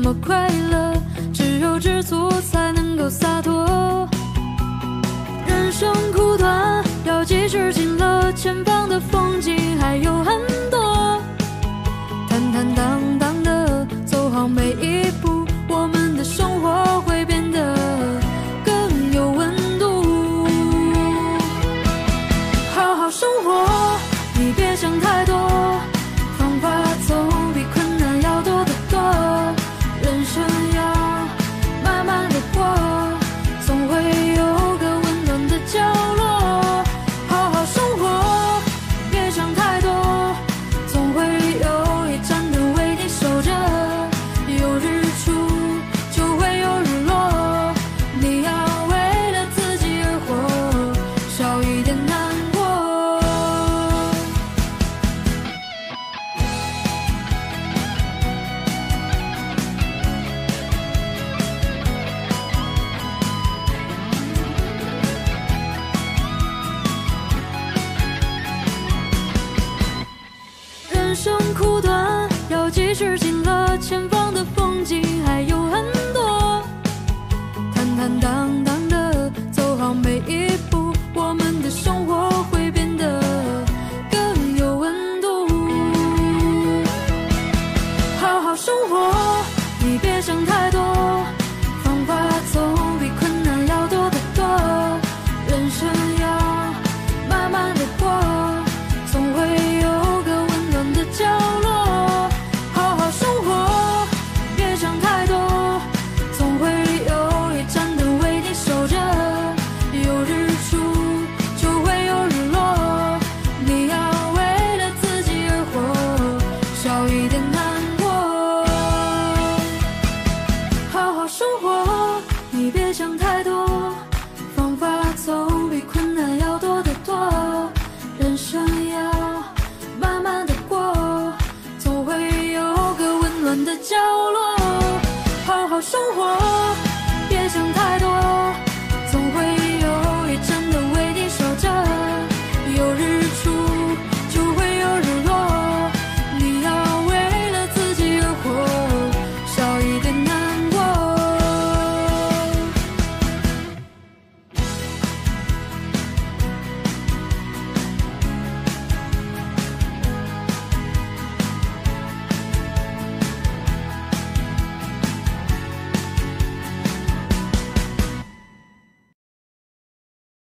么快乐，只有知足才能够洒脱。人生苦短，要及时行乐，前方的风景还有很多。坦坦荡荡的走好每一步，我们的生活会变得更有温度。好好生活，你别想太多，方法总比困难要多得多。人生要慢慢的过，总会有个温暖的角落。好好生活，别想太多，总会有一盏灯为你守着。有日出就会有日落，你要为了自己而活，少一点难过。人生苦短，要及时行乐，前方